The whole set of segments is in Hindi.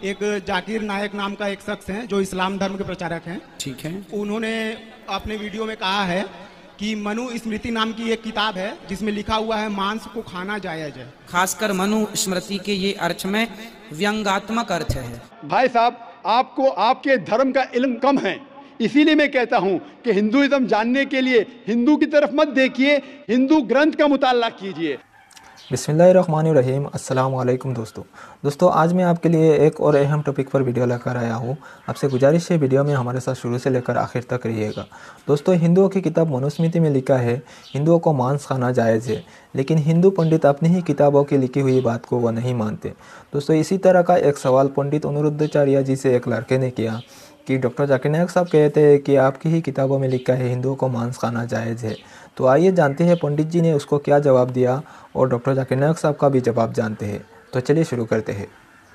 एक जाकिर नायक नाम का एक शख्स हैं जो इस्लाम धर्म के प्रचारक हैं। ठीक है। उन्होंने अपने वीडियो में कहा है कि मनु स्मृति नाम की एक किताब है जिसमें लिखा हुआ है मांस को खाना जायज है। खासकर मनु स्मृति के ये अर्थ में व्यंग्यात्मक अर्थ है। भाई साहब, आपको आपके धर्म का इल्म कम है, इसीलिए मैं कहता हूं कि हिंदुइज्म जानने के लिए हिंदू की तरफ मत देखिए, हिंदू ग्रंथ का मुताला कीजिए। बिस्मिल्लाहिर्रहमानिर्रहीम। अस्सलाम वालेकुम दोस्तों, आज मैं आपके लिए एक और अहम टॉपिक पर वीडियो लेकर आया हूँ। आपसे गुजारिश है वीडियो में हमारे साथ शुरू से लेकर आखिर तक रहिएगा। दोस्तों, हिंदुओं की किताब मनुस्मृति में लिखा है हिंदुओं को मांस खाना जायज़ है, लेकिन हिंदू पंडित अपनी ही किताबों की लिखी हुई बात को वह नहीं मानते। दोस्तों, इसी तरह का एक सवाल पंडित अनिरुद्धाचार्य जी से एक लड़के ने किया कि डॉक्टर जाकिर नायक साहब कहते हैं कि आपकी ही किताबों में लिखा है हिंदुओं को मांस खाना जायज़ है। तो आइए जानते हैं पंडित जी ने उसको क्या जवाब दिया और डॉक्टर जाकिर नायक साहब का भी जवाब जानते हैं। तो चलिए शुरू करते हैं।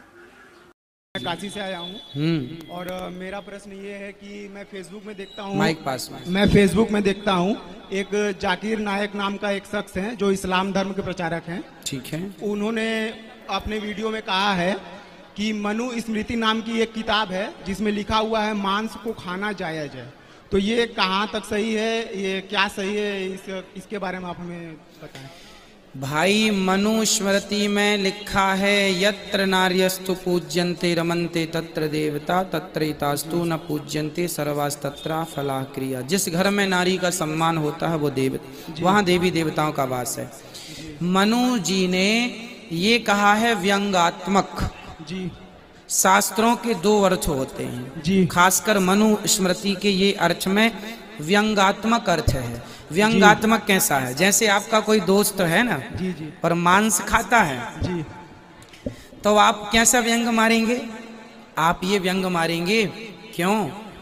मैं काशी से आया हूँ और मेरा प्रश्न ये है कि मैं फेसबुक में देखता हूँ, माइक पास में। मैं फेसबुक में देखता हूँ एक जाकिर नायक नाम का एक शख्स हैं जो इस्लाम धर्म के प्रचारक हैं। ठीक है। उन्होंने अपने वीडियो में कहा है कि मनु स्मृति नाम की एक किताब है जिसमें लिखा हुआ है मांस को खाना जायज है। तो ये कहाँ तक सही है, ये क्या सही है, इसके बारे में आप हमें बताएं। भाई, मनुस्मृति में लिखा है यत्र नार्यस्तु पूज्यन्ते रमन्ते तत्र देवता तत्रैतास्तु न पूज्यन्ते सर्वास्तत्रा फला क्रिया। जिस घर में नारी का सम्मान होता है वो वहाँ देवी देवताओं का वास है। मनु जी ने ये कहा है व्यंग्यात्मक जी। शास्त्रों के दो अर्थ होते हैं जी। खासकर मनु स्मृति के ये अर्थ में व्यंग्यात्मक अर्थ है। व्यंग्यात्मक कैसा है? जैसे आपका कोई दोस्त है ना जी जी, पर मांस खाता है जी, तो आप कैसा व्यंग मारेंगे? आप ये व्यंग मारेंगे, क्यों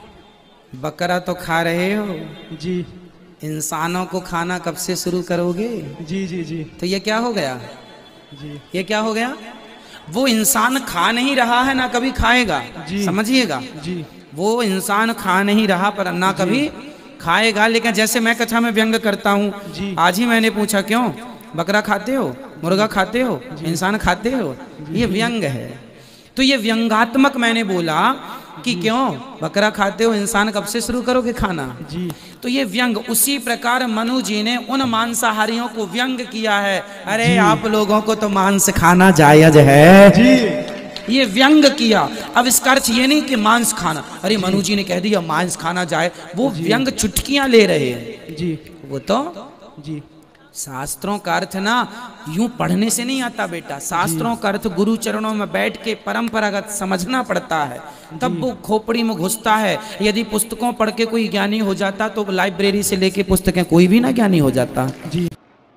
बकरा तो खा रहे हो जी, इंसानों को खाना कब से शुरू करोगे? जी जी जी। तो ये क्या हो गया जी? ये क्या हो गया? वो इंसान खा नहीं रहा है ना कभी खाएगा। समझिएगा जी। वो इंसान खा नहीं रहा पर ना कभी खाएगा। लेकिन जैसे मैं कथा में व्यंग करता हूँ, आज ही मैंने पूछा क्यों बकरा खाते हो, मुर्गा खाते हो, इंसान खाते हो, ये व्यंग है। तो ये व्यंग्यात्मक मैंने बोला कि क्यों बकरा खाते हो, इंसान कब से शुरू करोगे खाना जी। तो ये व्यंग, उसी प्रकार मनु जी ने उन मांसाहारियों को व्यंग किया है। अरे आप लोगों को तो मांस खाना जायज है जी, ये व्यंग किया। अब इसका अर्थ ये नहीं कि मांस खाना, अरे मनु जी ने कह दिया मांस खाना जाए, वो व्यंग चुटकियां ले रहे हैं जी। वो तो जी शास्त्रों का अर्थ ना यूं पढ़ने से नहीं आता बेटा। शास्त्रों का अर्थ गुरु चरणों में बैठ के परंपरागत समझना पड़ता है, तब वो खोपड़ी में घुसता है। यदि पुस्तकों पढ़ के कोई ज्ञानी हो जाता तो लाइब्रेरी से लेके पुस्तकें कोई भी ना ज्ञानी हो जाता जी।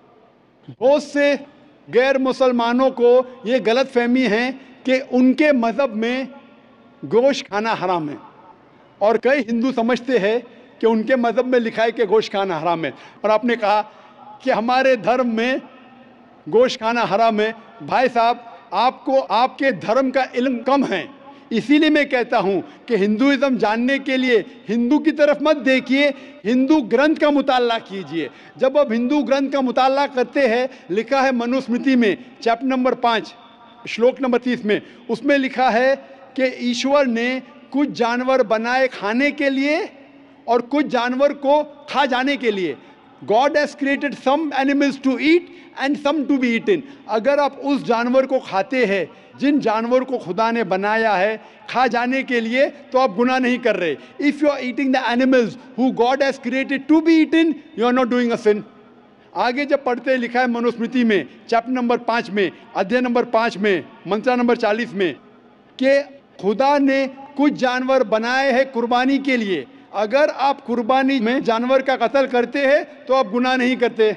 बहुत से गैर मुसलमानों को ये गलत फहमी है कि उनके मज़हब में गोश्त खाना हराम है, और कई हिंदू समझते हैं कि उनके मज़हब में लिखा है कि गोश्त खाना हराम है। और आपने कहा कि हमारे धर्म में गोश्त खाना हराम है। भाई साहब, आपको आपके धर्म का इल्म कम है, इसीलिए मैं कहता हूं कि हिंदुइज्म जानने के लिए हिंदू की तरफ मत देखिए, हिंदू ग्रंथ का मुताला कीजिए। जब आप हिंदू ग्रंथ का मुताला करते हैं, लिखा है मनुस्मृति में चैप्टर नंबर 5 श्लोक नंबर 30 में, उसमें लिखा है कि ईश्वर ने कुछ जानवर बनाए खाने के लिए और कुछ जानवर को खा जाने के लिए। God has created some animals to eat and some to be eaten। अगर आप उस जानवर को खाते हैं जिन जानवर को खुदा ने बनाया है खा जाने के लिए, तो आप गुनाह नहीं कर रहे। If you are eating the animals who God has created to be eaten, you are not doing a sin। आगे जब पढ़ते लिखा है मनुस्मृति में चैप्टर नंबर 5 में अध्याय नंबर 5 में मंत्रा नंबर 40 में कि खुदा ने कुछ जानवर बनाए हैं कुर्बानी के लिए। अगर आप कुर्बानी में जानवर का कत्ल करते हैं तो आप गुनाह नहीं करते।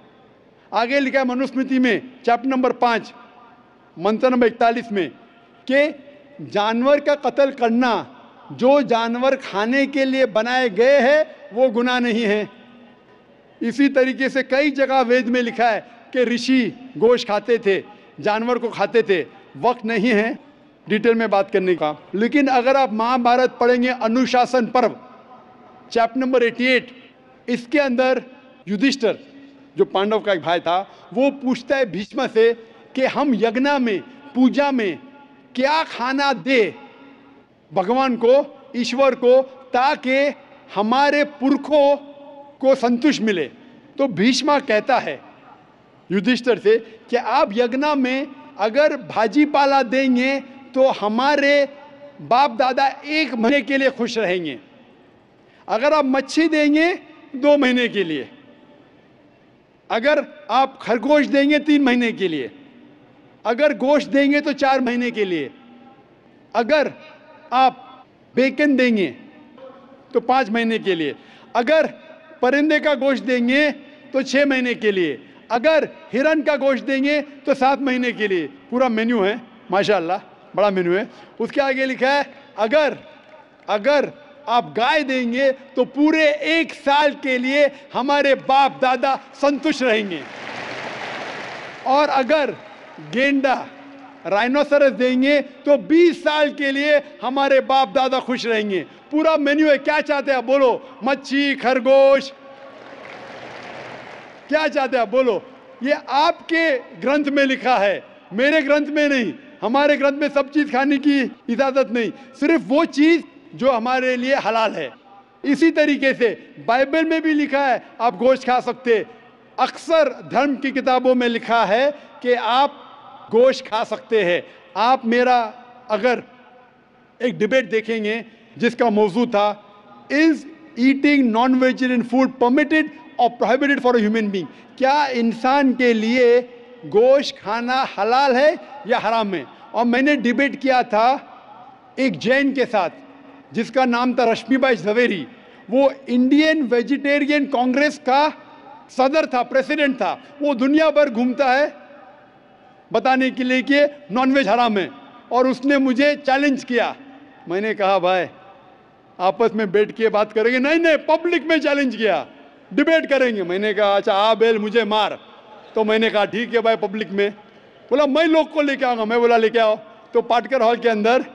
आगे लिखा है मनुस्मृति में चैप्टर नंबर 5 मंत्र नंबर 41 में कि जानवर का कत्ल करना जो जानवर खाने के लिए बनाए गए हैं वो गुनाह नहीं है। इसी तरीके से कई जगह वेद में लिखा है कि ऋषि गोश्त खाते थे, जानवर को खाते थे। वक्त नहीं है डिटेल में बात करने का, लेकिन अगर आप महाभारत पढ़ेंगे अनुशासन पर्व चैप्टर नंबर 88, इसके अंदर युधिष्ठिर जो पांडव का एक भाई था वो पूछता है भीष्म से कि हम यज्ञ में पूजा में क्या खाना दे भगवान को, ईश्वर को, ताकि हमारे पुरखों को संतुष्ट मिले। तो भीष्मा कहता है युधिष्ठिर से कि आप यज्ञ में अगर भाजी पाला देंगे तो हमारे बाप दादा 1 महीने के लिए खुश रहेंगे। अगर आप मच्छी देंगे 2 महीने के लिए, अगर आप खरगोश देंगे 3 महीने के लिए, अगर गोश्त देंगे तो 4 महीने के लिए, अगर आप बेकन देंगे तो 5 महीने के लिए, अगर परिंदे का गोश्त देंगे तो 6 महीने के लिए, अगर हिरन का गोश्त देंगे तो 7 महीने के लिए। पूरा मेन्यू है, माशाल्लाह बड़ा मेन्यू है। उसके आगे लिखा है अगर आप गाय देंगे तो पूरे 1 साल के लिए हमारे बाप दादा संतुष्ट रहेंगे, और अगर गेंडा राइनोसरस देंगे तो 20 साल के लिए हमारे बाप दादा खुश रहेंगे। पूरा मेन्यू है। क्या चाहते हैं आप बोलो? मच्छी, खरगोश, क्या चाहते हैं आप बोलो? ये आपके ग्रंथ में लिखा है, मेरे ग्रंथ में नहीं। हमारे ग्रंथ में सब चीज खाने की इजाजत नहीं, सिर्फ वो चीज जो हमारे लिए हलाल है। इसी तरीके से बाइबल में भी लिखा है आप गोश्त खा सकते। अक्सर धर्म की किताबों में लिखा है कि आप गोश्त खा सकते हैं। आप मेरा अगर एक डिबेट देखेंगे जिसका मौजू था is eating non vegetarian food permitted और prohibited for a human being, क्या इंसान के लिए गोश्त खाना हलाल है या हराम है? और मैंने डिबेट किया था एक जैन के साथ जिसका नाम था रश्मिबाई झवेरी। वो इंडियन वेजिटेरियन कांग्रेस का सदर था, प्रेसिडेंट था। वो दुनिया भर घूमता है बताने के लिए कि नॉनवेज हराम है, और उसने मुझे चैलेंज किया। मैंने कहा भाई आपस में बैठ के बात करेंगे? नहीं, पब्लिक में चैलेंज किया, डिबेट करेंगे। मैंने कहा अच्छा आ बेल मुझे मार। तो मैंने कहा ठीक है भाई, पब्लिक में। बोला मैं लोग को लेके आऊँगा। मैं बोला लेके आओ। तो पाटकर हॉल के अंदर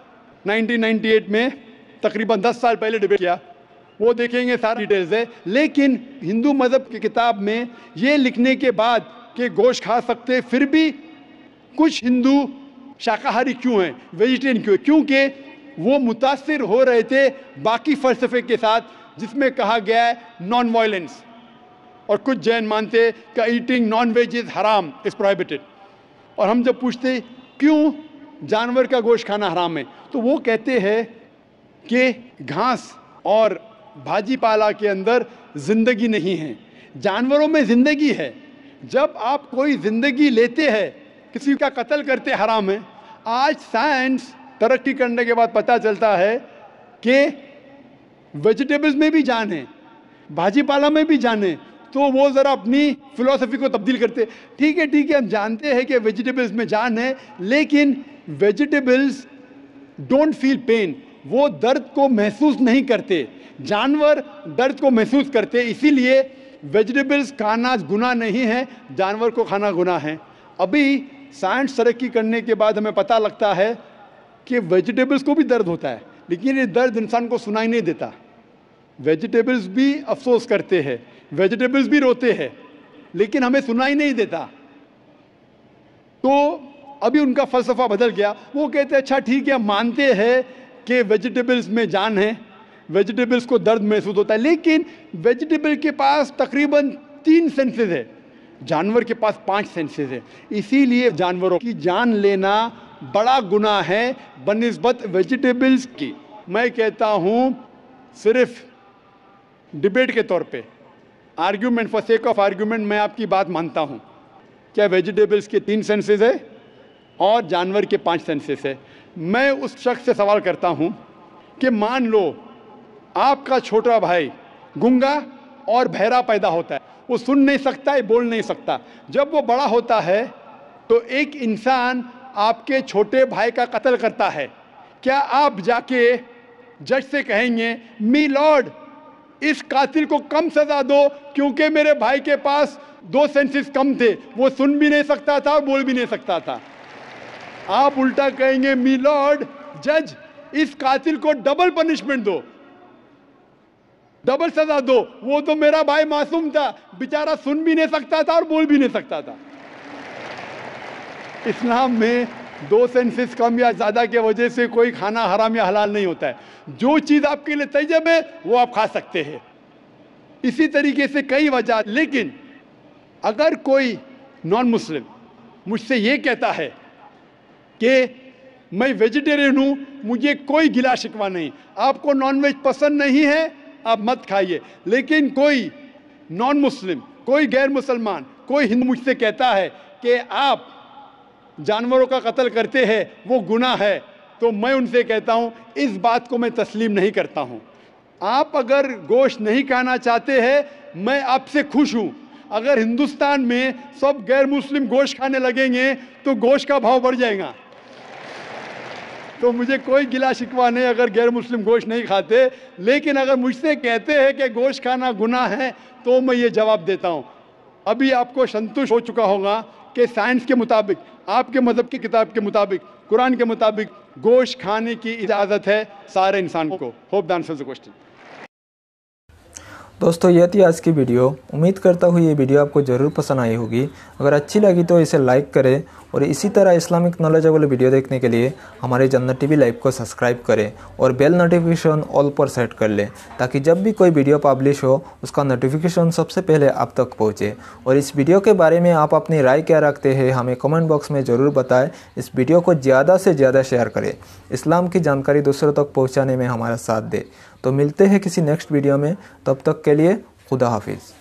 1998 में तकरीबन 10 साल पहले डिबेट किया। वो देखेंगे सारी डिटेल्स है। लेकिन हिंदू मज़हब की किताब में ये लिखने के बाद कि गोश्त खा सकते, फिर भी कुछ हिंदू शाकाहारी क्यों हैं, वेजिटेरियन क्यों है? क्योंकि वो मुतासिर हो रहे थे बाकी फ़लसफ़े के साथ जिसमें कहा गया है नॉन वायलेंस। और कुछ जैन मानते कि ईटिंग नॉन वेज इज़ हराम, इज़ प्रोहिबिटेड। और हम जब पूछते क्यों जानवर का गोश्त खाना हराम है, तो वो कहते हैं कि घास और भाजी पाला के अंदर ज़िंदगी नहीं है, जानवरों में ज़िंदगी है। जब आप कोई ज़िंदगी लेते हैं, किसी का कत्ल करते हराम है। आज साइंस तरक्की करने के बाद पता चलता है कि वेजिटेबल्स में भी जान है, भाजी पाला में भी जान है। तो वो ज़रा अपनी फिलॉसफी को तब्दील करते। ठीक है, हम जानते हैं कि वेजिटेबल्स में जान है, लेकिन वेजिटेबल्स डोंट फील पेन, वो दर्द को महसूस नहीं करते। जानवर दर्द को महसूस करते, इसीलिए वेजिटेबल्स खाना गुनाह नहीं है, जानवर को खाना गुनाह है। अभी साइंस तरक्की करने के बाद हमें पता लगता है कि वेजिटेबल्स को भी दर्द होता है, लेकिन ये दर्द इंसान को सुनाई नहीं देता। वेजिटेबल्स भी अफसोस करते हैं, वेजिटेबल्स भी रोते हैं, लेकिन हमें सुनाई नहीं देता। तो अभी उनका फ़लसफ़ा बदल गया। वो कहते हैं अच्छा ठीक है, मानते हैं कि वेजिटेबल्स में जान है, वेजिटेबल्स को दर्द महसूस होता है, लेकिन वेजिटेबल के पास तकरीबन 3 सेंसेस है, जानवर के पास 5 सेंसेस है। इसीलिए जानवरों की जान लेना बड़ा गुनाह है बनिस्बत वेजिटेबल्स की। मैं कहता हूँ सिर्फ डिबेट के तौर पे, argument, for sake of argument, मैं आपकी बात मानता हूँ। क्या वेजिटेबल्स के 3 सेंसेस है और जानवर के 5 सेंसेस है? मैं उस शख्स से सवाल करता हूँ कि मान लो आपका छोटा भाई गूंगा और बहरा पैदा होता है, वो सुन नहीं सकता है, बोल नहीं सकता। जब वो बड़ा होता है तो एक इंसान आपके छोटे भाई का कत्ल करता है, क्या आप जाके जज से कहेंगे मी लॉर्ड इस कातिल को कम सजा दो क्योंकि मेरे भाई के पास 2 सेंसेस कम थे, वो सुन भी नहीं सकता था और बोल भी नहीं सकता था? आप उल्टा कहेंगे मी लॉर्ड जज इस कातिल को डबल पनिशमेंट दो, डबल सजा दो, वो तो मेरा भाई मासूम था, बेचारा सुन भी नहीं सकता था और बोल भी नहीं सकता था। इस्लाम में 2 सेंसेस कम या ज़्यादा की वजह से कोई खाना हराम या हलाल नहीं होता है। जो चीज़ आपके लिए तैयब है वो आप खा सकते हैं। इसी तरीके से कई वजह। लेकिन अगर कोई नॉन मुस्लिम मुझसे ये कहता है कि मैं वेजिटेरियन हूँ, मुझे कोई गिला शिकवा नहीं, आपको नॉनवेज पसंद नहीं है आप मत खाइए, लेकिन कोई नॉन मुस्लिम, कोई गैर मुसलमान, कोई हिंदू मुझसे कहता है कि आप जानवरों का कत्ल करते हैं वो गुनाह है, तो मैं उनसे कहता हूँ इस बात को मैं तस्लीम नहीं करता हूँ। आप अगर गोश्त नहीं खाना चाहते हैं, मैं आपसे खुश हूँ। अगर हिंदुस्तान में सब गैर मुस्लिम गोश्त खाने लगेंगे तो गोश्त का भाव बढ़ जाएगा। तो मुझे कोई गिला शिकवा नहीं अगर गैर मुस्लिम गोश्त नहीं खाते, लेकिन अगर मुझसे कहते हैं कि गोश्त खाना गुनाह है तो मैं ये जवाब देता हूँ। अभी आपको संतुष्ट हो चुका होगा कि साइंस के मुताबिक, आपके मज़हब की किताब के मुताबिक, कुरान के मुताबिक गोश्त खाने की इजाज़त है सारे इंसान को। Hope that answers the question. दोस्तों ये थी आज की वीडियो। उम्मीद करता हूँ ये वीडियो आपको ज़रूर पसंद आई होगी। अगर अच्छी लगी तो इसे लाइक करें और इसी तरह इस्लामिक नॉलेजेबल वीडियो देखने के लिए हमारे जन्नत टीवी लाइव को सब्सक्राइब करें और बेल नोटिफिकेशन ऑल पर सेट कर लें, ताकि जब भी कोई वीडियो पब्लिश हो उसका नोटिफिकेशन सबसे पहले आप तक पहुँचे। और इस वीडियो के बारे में आप अपनी राय क्या रखते हैं हमें कमेंट बॉक्स में ज़रूर बताएं। इस वीडियो को ज़्यादा से ज़्यादा शेयर करें, इस्लाम की जानकारी दूसरों तक पहुँचाने में हमारा साथ दें। तो मिलते हैं किसी नेक्स्ट वीडियो में, तब तक के लिए खुदा हाफिज़।